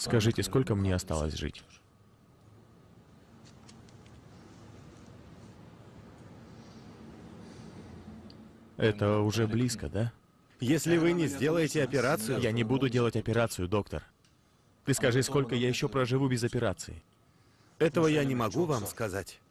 Скажите, сколько мне осталось жить? Это уже близко, да? Если вы не сделаете операцию... Я не буду делать операцию, доктор. Ты скажи, сколько я еще проживу без операции? Этого я не могу вам сказать.